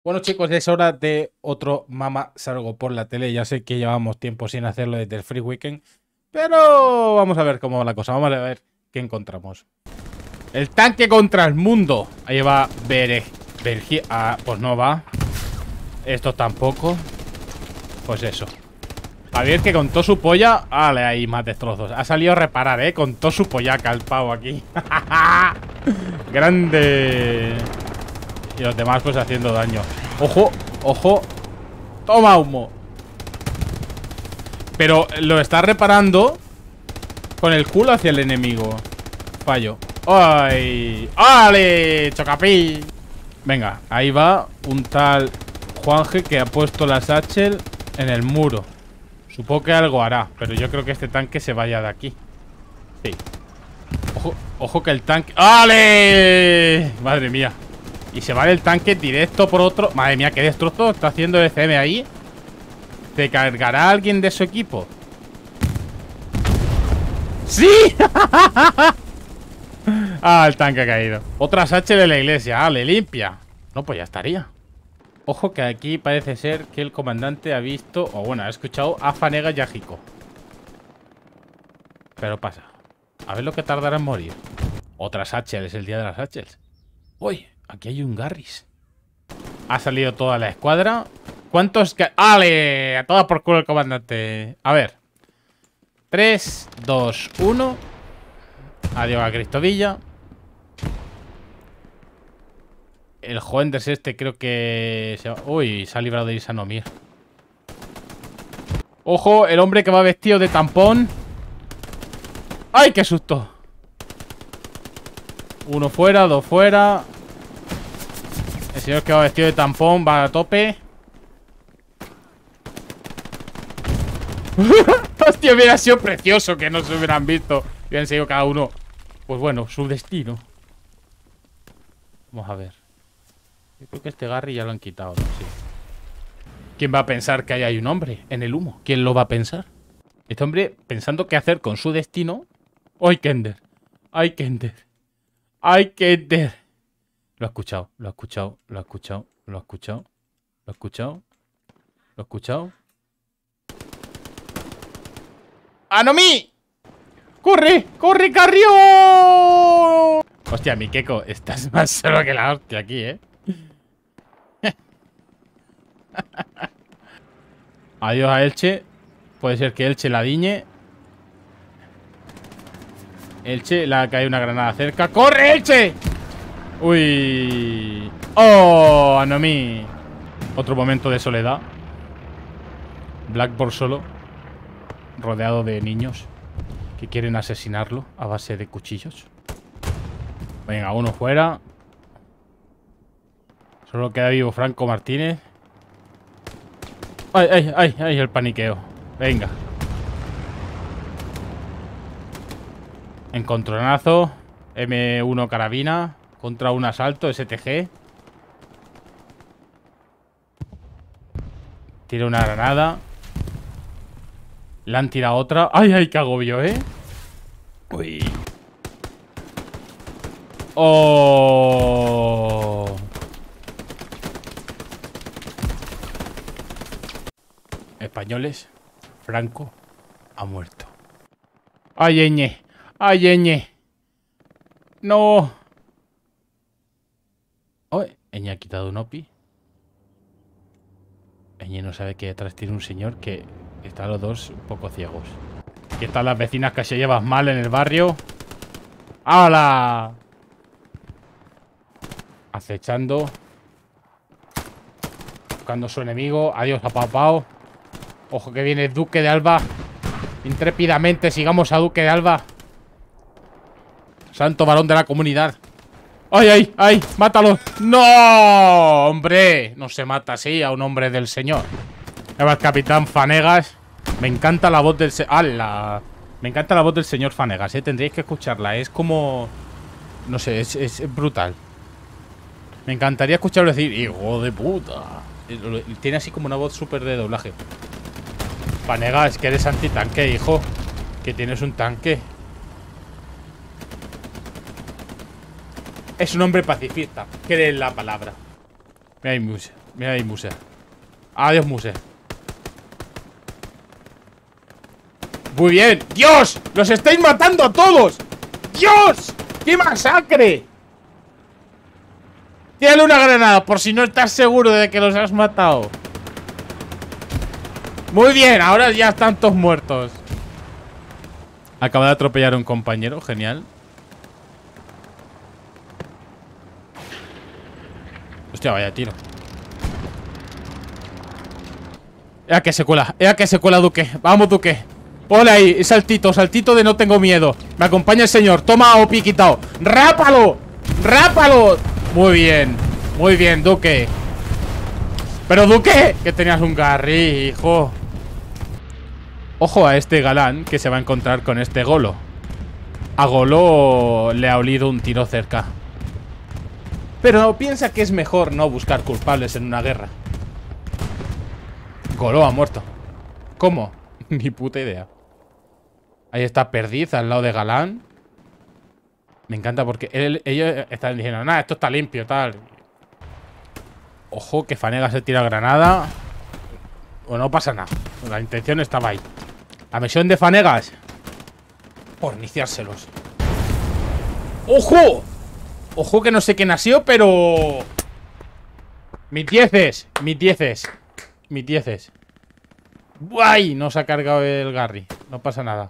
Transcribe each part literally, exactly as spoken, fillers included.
Bueno, chicos, es hora de otro Mama Salgo por la tele. Ya sé que llevamos tiempo sin hacerlo desde el Free Weekend, pero vamos a ver cómo va la cosa. Vamos a ver qué encontramos. El tanque contra el mundo. Ahí va Bere, Bergi. Ah, pues no va. Esto tampoco. Pues eso. Javier, que con todo su polla. Vale, ahí más destrozos. Ha salido a reparar, eh. Con todo su pollaca el pavo aquí. Grande. Y los demás pues haciendo daño. ¡Ojo! ¡Ojo! ¡Toma humo! Pero lo está reparando con el culo hacia el enemigo. Fallo. ¡Ay! ¡Ale! ¡Chocapí! Venga, ahí va un tal Juanje que ha puesto la satchel en el muro. Supongo que algo hará, pero yo creo que este tanque se vaya de aquí. Sí. Ojo, ojo que el tanque... ¡Ale! Madre mía. Y se va del tanque directo por otro. Madre mía, qué destrozo está haciendo el C M ahí. ¿Se cargará alguien de su equipo? ¡Sí! Ah, el tanque ha caído. Otra H de la iglesia. Ah, le limpia. No, pues ya estaría. Ojo que aquí parece ser que el comandante ha visto, o bueno, ha escuchado a Fanega Yajico. Pero pasa. A ver lo que tardará en morir. Otras H, es el día de las H. Uy, aquí hay un Garris. Ha salido toda la escuadra. ¿Cuántos? ¡Ale! A toda por culo el comandante. A ver. tres, dos, uno. Adiós a Cristovilla. El Joenders este creo que... Se va... Uy, se ha librado de Isanomir. Ojo, el hombre que va vestido de tampón. ¡Ay, qué susto! Uno fuera, dos fuera. El señor que va vestido de tampón va a tope. Hostia, hubiera sido precioso que no se hubieran visto. Hubieran seguido cada uno. Pues bueno, su destino. Vamos a ver. Yo creo que este Garry ya lo han quitado, ¿no? Sí. ¿Quién va a pensar que ahí hay un hombre en el humo? ¿Quién lo va a pensar? Este hombre pensando qué hacer con su destino. ¡Ay, Kender! ¡Ay, Kender! ¡Ay, Kender! Lo ha escuchado, lo ha escuchado, lo ha escuchado, lo ha escuchado, lo ha escuchado, lo ha escuchado. ¡Anomi! ¡Corre! ¡Corre, Carrión! Hostia, mi Keko, estás más solo que la hostia aquí, ¿eh? Adiós a Elche. Puede ser que Elche la diñe. Elche, le ha caído una granada cerca. ¡Corre, Elche! Uy. ¡Oh, Anomi! Otro momento de soledad. Blackboard solo, rodeado de niños que quieren asesinarlo a base de cuchillos. Venga, uno fuera. Solo queda vivo Franco Martínez. ¡Ay, ay, ay! ¡Ay, el paniqueo! Venga. Encontronazo. eme uno carabina. Contra un asalto, ese te ge. Tira una granada. Le han tirado otra. ¡Ay, ay, qué agobio, eh! Uy. ¡Oh! Españoles. Franco ha muerto. ¡Ay, eñe! ¡Ay, eñe! ¡No! ¡Oh! Eñe ha quitado un opi. Eñe no sabe que detrás tiene un señor que están los dos un poco ciegos. Aquí están las vecinas que se llevan mal en el barrio. ¡Hala! Acechando. Buscando a su enemigo. Adiós a Pau Pau. Ojo que viene Duque de Alba. Intrépidamente sigamos a Duque de Alba. Santo varón de la comunidad. ¡Ay, ay, ay! ¡Mátalo! ¡No! ¡Hombre! No se mata así a un hombre del señor. Ahí va el capitán Fanegas. Me encanta la voz del... Se ¡Hala! Me encanta la voz del señor Fanegas, ¿eh? Tendréis que escucharla. Es como... No sé, es, es, es brutal. Me encantaría escucharlo decir... ¡Hijo de puta! Tiene así como una voz súper de doblaje. Fanegas, que eres antitanque, hijo. Que tienes un tanque. Es un hombre pacifista. Cree en la palabra. Mira ahí, Muse. Mira ahí, Muse. Adiós, Muse. Muy bien. ¡Dios! ¡Los estáis matando a todos! ¡Dios! ¡Qué masacre! Tírale una granada por si no estás seguro de que los has matado. Muy bien, ahora ya están todos muertos. Acaba de atropellar a un compañero, genial. Hostia, vaya tiro. Ea que se cuela, ea que se cuela Duque. Vamos, Duque. Hola ahí, saltito, saltito de no tengo miedo. Me acompaña el señor, toma o piquitao. ¡Rápalo! ¡Rápalo! Muy bien, muy bien, Duque. Pero Duque, que tenías un Garry, hijo. Ojo a este galán que se va a encontrar con este Golo. A Golo le ha olido un tiro cerca. Pero piensa que es mejor no buscar culpables en una guerra. Golo ha muerto. ¿Cómo? Ni puta idea. Ahí está Perdiz al lado de Galán. Me encanta porque él, ellos están diciendo, nada, esto está limpio, tal. Ojo que Fanega se tira granada. O no pasa nada. La intención estaba ahí. La misión de Fanegas, forniciárselos. ¡Ojo! Ojo que no sé quién ha sido, pero... Mis dieces, mis dieces. Mis dieces. ¡Guay! No se ha cargado el Garry. No pasa nada.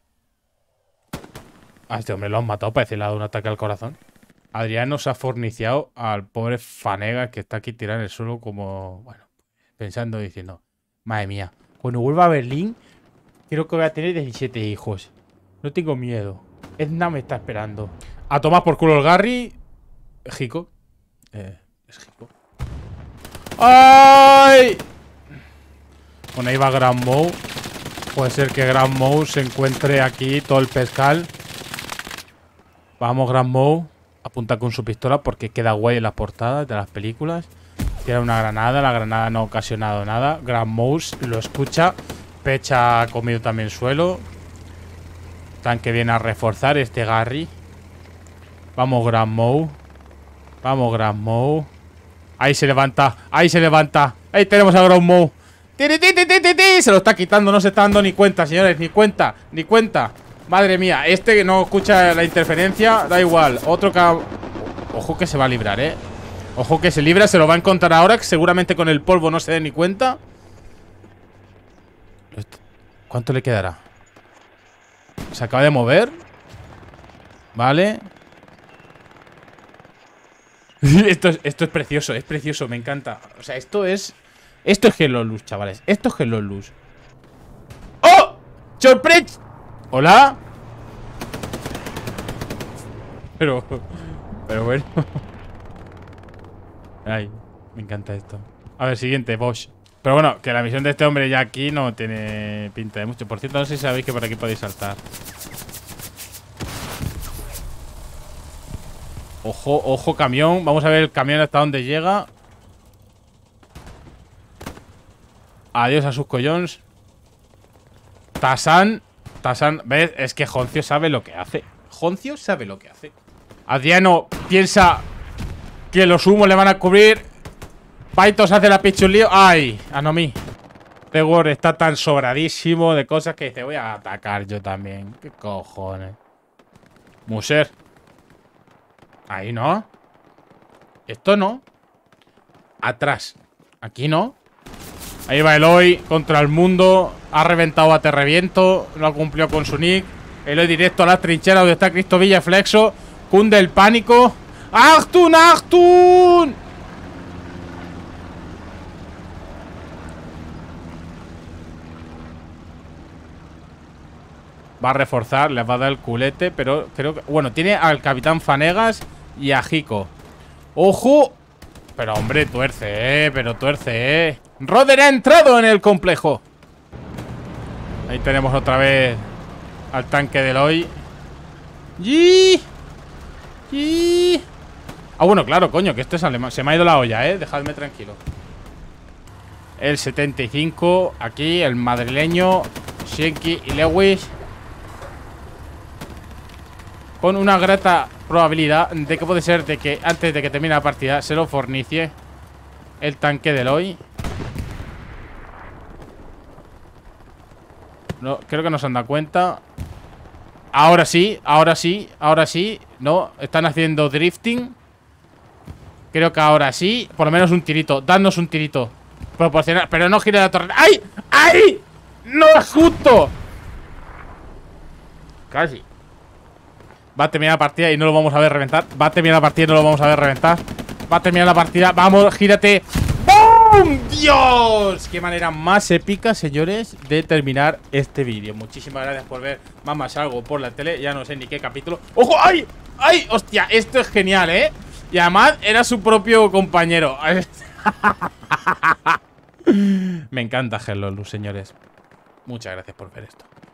A este hombre lo han matado. Parece que le ha dado un ataque al corazón. Adriano se ha forniciado al pobre Fanega que está aquí tirado en el suelo como... Bueno, pensando, diciendo... Madre mía, cuando vuelva a Berlín creo que voy a tener diecisiete hijos. No tengo miedo. Edna me está esperando. A tomar por culo el Garry. Jico. Eh, es Jico. ¡Ay! Bueno, ahí va Grand Mou. Puede ser que Grand Mou se encuentre aquí todo el pescal. Vamos, Grand Mou. Apunta con su pistola porque queda guay en las portadas de las películas. Tira una granada. La granada no ha ocasionado nada. Grand Mou lo escucha. Pecha ha comido también suelo. Tanque viene a reforzar este Garry. Vamos, Grand Mou. Vamos, Grand Mou. Ahí se levanta. Ahí se levanta. Ahí tenemos a Grand Mou. Se lo está quitando. No se está dando ni cuenta, señores. Ni cuenta. Ni cuenta. Madre mía. Este que no escucha la interferencia. Da igual. Otro que... Ojo que se va a librar, eh. Ojo que se libra. Se lo va a encontrar ahora. Que seguramente con el polvo no se dé ni cuenta. ¿Cuánto le quedará? Se acaba de mover. Vale. Esto es, esto es precioso, es precioso, me encanta. O sea, esto es... Esto es Hello Luz, chavales. Esto es Hello Luz. ¡Oh! ¡Sorpresa! ¿Hola? Pero... Pero bueno. Ay, me encanta esto. A ver, siguiente, Bosch. Pero bueno, que la misión de este hombre ya aquí no tiene pinta de mucho. Por cierto, no sé si sabéis que por aquí podéis saltar. Ojo, ojo, camión. Vamos a ver el camión hasta dónde llega. Adiós a sus collons. Tasan. Tasan, ¿ves? Es que Joncio sabe lo que hace. Joncio sabe lo que hace. Adriano piensa que los humos le van a cubrir. Paitos hace la pichulío. ¡Ay! Anomi. Trevor está tan sobradísimo de cosas que dice, voy a atacar yo también. ¿Qué cojones? Muser. Ahí no. Esto no. Atrás. Aquí no. Ahí va Eloy contra el mundo. Ha reventado a Te Reviento. No ha cumplido con su nick. Eloy directo a las trincheras donde está Cristo Villaflexo. Cunde el pánico. ¡Achtun, Achtun! Va a reforzar, les va a dar el culete. Pero creo que... Bueno, tiene al Capitán Fanegas y a Jico. ¡Ojo! Pero hombre, tuerce, eh Pero tuerce, eh Roder ha entrado en el complejo. Ahí tenemos otra vez al tanque de Eloy. ¡Y! ¡Y! Ah, bueno, claro, coño, que esto es alemán. Se me ha ido la olla, eh Dejadme tranquilo. El setenta y cinco. Aquí, el madrileño Shenki y Lewis. Con una grata probabilidad de que puede ser de que antes de que termine la partida se lo fornicie. el tanque del hoy. No, creo que no se han dado cuenta. Ahora sí, ahora sí, ahora sí. No, están haciendo drifting. Creo que ahora sí. Por lo menos un tirito, dadnos un tirito proporcional, pero no gire la torre. ¡Ay! ¡Ay! ¡No es justo! Casi. Va a terminar la partida y no lo vamos a ver reventar. Va a terminar la partida y no lo vamos a ver reventar. Va a terminar la partida. Vamos, gírate. ¡Bum! ¡Dios! Qué manera más épica, señores, de terminar este vídeo. Muchísimas gracias por ver Mamá Salgo por la tele. Ya no sé ni qué capítulo. ¡Ojo! ¡Ay! ¡Ay! ¡Hostia! Esto es genial, ¿eh? Y además era su propio compañero. Me encanta Hello, señores. Muchas gracias por ver esto.